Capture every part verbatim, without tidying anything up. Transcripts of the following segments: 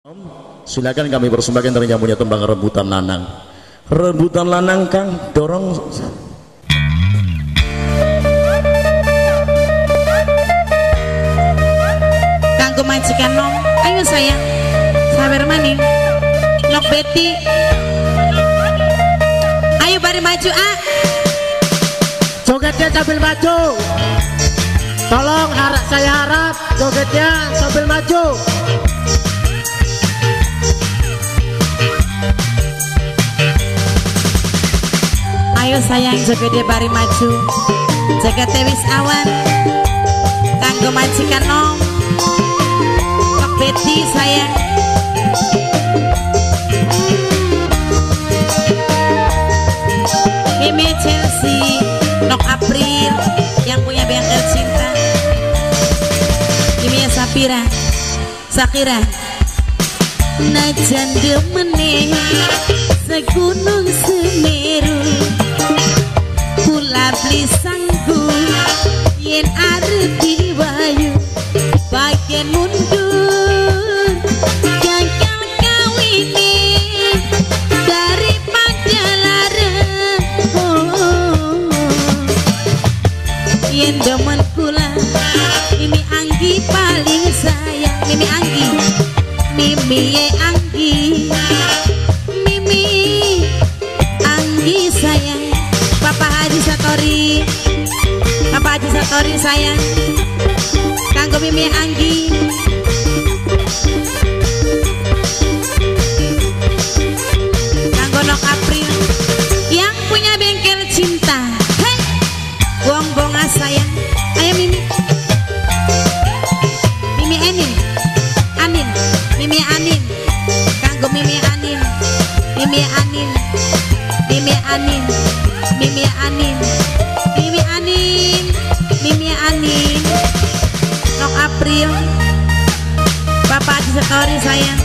Silakan kami persembahkan dari yang punya tembang rebutan lanang. Rebutan lanang Kang, dorong. Kanggo majikan nom, ayo sayang, sabar maning, nok Betty. Ayo bari maju ah. Jogetnya sambil maju. Tolong harap saya harap jogetnya sambil maju. Ayo sayang jogetnya bari maju. Jogetnya wis awan. Kanggo majikan nom, nok Betty sayang. Mimi Chelsea, nok April yang punya bengkel cinta. Mimi Sapira, Sakira. Najan demene segunung Semeru, kula beli sanggu yen arep diwayu bagian mundur gagal kawine daripada larang. Oh, yen demen kula Mimi Anggi paling sayang. Mimi Anggi, Mimi ye Anggi, Mimi Anggi sayang. Papa Haji Satori, Papa Haji Satori sayang. Kanggo Mimi Anggi. Kanggo nok April yang punya bengkel cinta. Hei, buang-buang sayang. Ayo Mimi, Mimi Anin, Anin, Mimi Anin. Kanggo Mimi Anin, Mimi Anin, Mimi Anin, Mimi Anin, Mimi Anin, Mimi Anin. Nok April, Bapak di Satori sayang.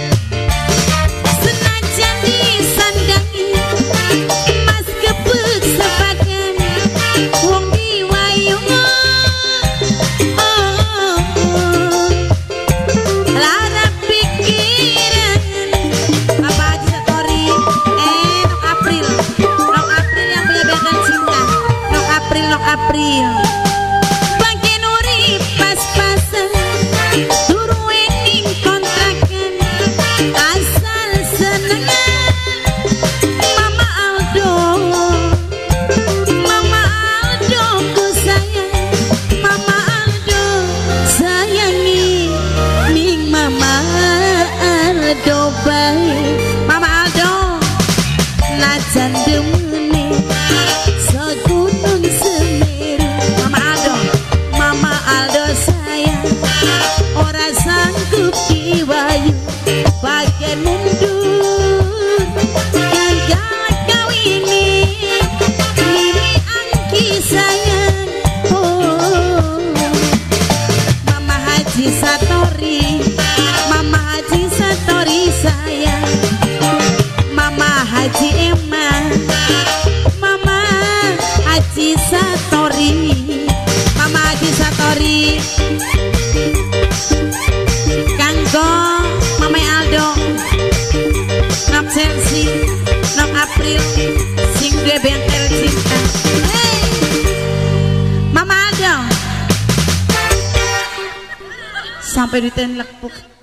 Senajan disandangi mas kebek sebagian wong diwayung. Oh, oh, oh. Lara pikiran Bapak di Satori. Eh, Nok April, Nok April yang punya bengkel cinta. Nok April, Nok April. Bagian urip pas-pasan turuening kontrakan asal senengan. Mama Aldo, Mama Aldo ku sayang. Mama Aldo sayangi ning Mama Aldo baik. Mama Aldo najan demene segunung Semeru. Mama Aldo, Mama Aldo sayang, ora sanggup diwayu bagian mundur gagal kawine Mimi Anggi sayang. Oh, Mama Haji Satori, Mama Haji Satori sayang. Mama Haji Emma, Mama Haji Satori, Mama Haji Satori. Kanggo Mama Aldo, Nok Chelsea, Nok April, sing duwe bengkel cinta. Hey, Mama Aldo sampai ditenlek